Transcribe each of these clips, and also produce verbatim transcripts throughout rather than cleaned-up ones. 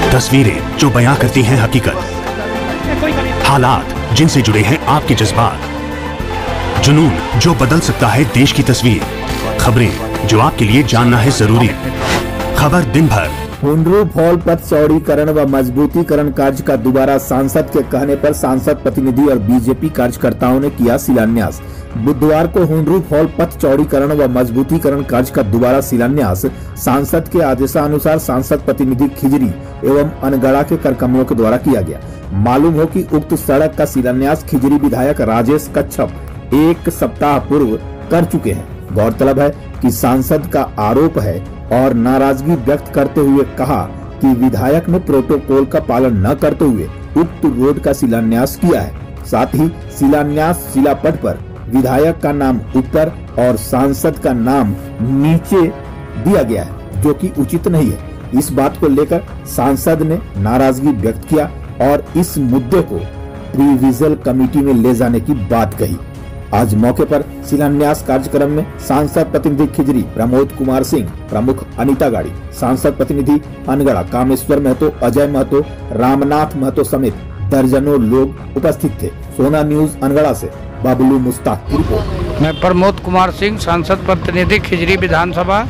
तस्वीरें जो बयां करती हैं हकीकत, हालात जिनसे जुड़े हैं आपके जज्बात, जुनून जो बदल सकता है देश की तस्वीर, खबरें जो आपके लिए जानना है जरूरी। खबर दिन भर। हुंडरू फॉल पथ चौड़ीकरण व मजबूतीकरण कार्य का दोबारा सांसद के कहने पर सांसद प्रतिनिधि और बीजेपी कार्यकर्ताओं ने किया शिलान्यास। बुधवार को हुंडरू फॉल पथ चौड़ीकरण व मजबूतीकरण कार्य का दोबारा शिलान्यास सांसद के आदेशानुसार सांसद प्रतिनिधि खिजरी एवं अनगढ़ा के करकमलों के द्वारा किया गया। मालूम हो कि उक्त सड़क का शिलान्यास खिजरी विधायक राजेश कच्छप एक सप्ताह पूर्व कर चुके हैं। गौरतलब है कि सांसद का आरोप है और नाराजगी व्यक्त करते हुए कहा कि विधायक ने प्रोटोकॉल का पालन न करते हुए उक्त रोड का शिलान्यास किया है। साथ ही शिलान्यास शिलापट पर विधायक का नाम ऊपर और सांसद का नाम नीचे दिया गया है, जो कि उचित नहीं है। इस बात को लेकर सांसद ने नाराजगी व्यक्त किया और इस मुद्दे को रिविजन कमेटी में ले जाने की बात कही। आज मौके पर शिलान्यास कार्यक्रम में सांसद प्रतिनिधि खिजरी, प्रमोद कुमार सिंह, प्रमुख अनीता गाड़ी, सांसद प्रतिनिधि अनगढ़ा, कामेश्वर महतो, अजय महतो, रामनाथ महतो समेत दर्जनों लोग उपस्थित थे। सोना न्यूज अनगढ़ा से बाबुलू मुस्ताक की रिपोर्ट। मैं प्रमोद कुमार सिंह, सांसद प्रतिनिधि खिजरी विधानसभा।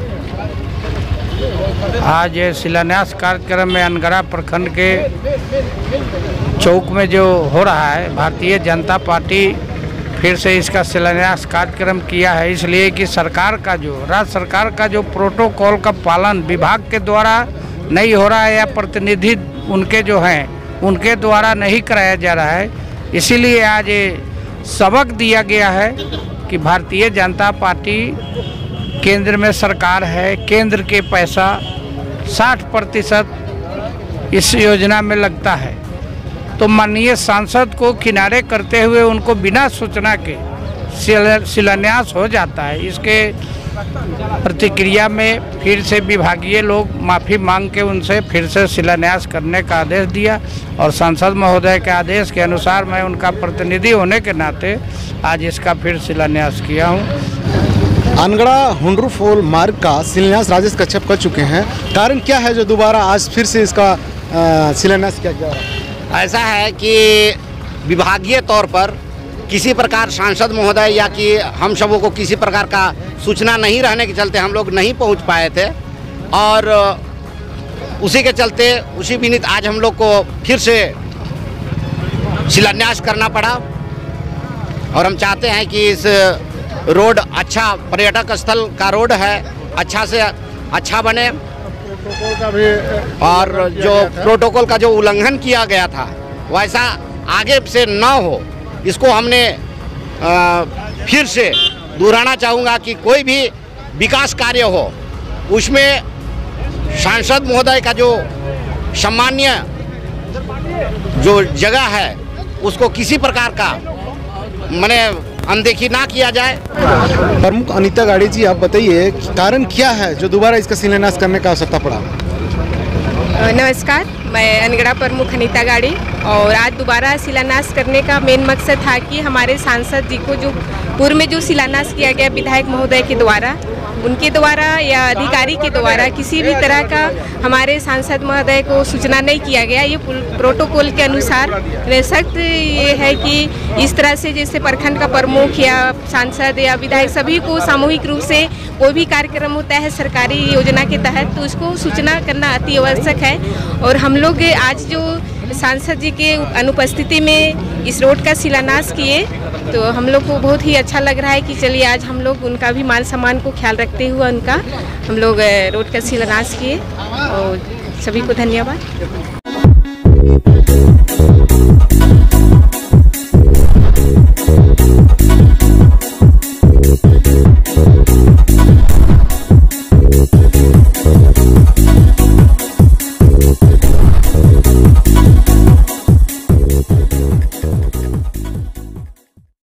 आज शिलान्यास कार्यक्रम में अनगढ़ा प्रखंड के चौक में जो हो रहा है, भारतीय जनता पार्टी फिर से इसका शिलान्यास कार्यक्रम किया है, इसलिए कि सरकार का जो राज्य सरकार का जो प्रोटोकॉल का पालन विभाग के द्वारा नहीं हो रहा है या प्रतिनिधि उनके जो हैं उनके द्वारा नहीं कराया जा रहा है। इसीलिए आज ये सबक दिया गया है कि भारतीय जनता पार्टी केंद्र में सरकार है, केंद्र के पैसा साठ प्रतिशत इस योजना में लगता है, तो माननीय सांसद को किनारे करते हुए उनको बिना सूचना के शिलान्यास हो जाता है। इसके प्रतिक्रिया में फिर से विभागीय लोग माफ़ी मांग के उनसे फिर से शिलान्यास करने का आदेश दिया और सांसद महोदय के आदेश के अनुसार मैं उनका प्रतिनिधि होने के नाते आज इसका फिर शिलान्यास किया हूँ। अनगढ़ा हुंडरू फॉल मार्ग का शिलान्यास राजेश कच्छप कर चुके हैं, कारण क्या है जो दोबारा आज फिर से इसका शिलान्यास किया गया? ऐसा है कि विभागीय तौर पर किसी प्रकार सांसद महोदय या कि हम सबों को किसी प्रकार का सूचना नहीं रहने के चलते हम लोग नहीं पहुंच पाए थे और उसी के चलते उसी विनीत आज हम लोग को फिर से शिलान्यास करना पड़ा और हम चाहते हैं कि इस रोड अच्छा पर्यटक स्थल का रोड है, अच्छा से अच्छा बने और जो प्रोटोकॉल का जो उल्लंघन किया गया था वैसा आगे से न हो, इसको हमने आ, फिर से दोहराना चाहूँगा कि कोई भी विकास कार्य हो उसमें सांसद महोदय का जो सम्मान्य जो जगह है उसको किसी प्रकार का माने अनदेखी ना किया जाए। प्रमुख अनीता गाड़ी जी, आप बताइए कारण क्या है जो दोबारा इसका शिलान्यास करने का आवश्यकता पड़ा? नमस्कार, मैं अनगढ़ा प्रमुख अनीता गाड़ी और आज दोबारा शिलान्यास करने का मेन मकसद था कि हमारे सांसद जी को जो पूर्व में जो शिलान्यास किया गया विधायक महोदय के द्वारा, उनके द्वारा या अधिकारी के द्वारा किसी भी तरह का हमारे सांसद महोदय को सूचना नहीं किया गया। ये प्रोटोकॉल के अनुसार सख्त ये है कि इस तरह से जैसे प्रखंड का प्रमुख या सांसद या विधायक सभी को सामूहिक रूप से कोई भी कार्यक्रम होता है सरकारी योजना के तहत तो उसको सूचना करना अति आवश्यक है। और हम लोग आज जो सांसद जी के अनुपस्थिति में इस रोड का शिलान्यास किए तो हम लोग को बहुत ही अच्छा लग रहा है कि चलिए आज हम लोग उनका भी मान सम्मान को ख्याल रखते हुए उनका हम लोग रोड का शिलान्यास किए और सभी को धन्यवाद।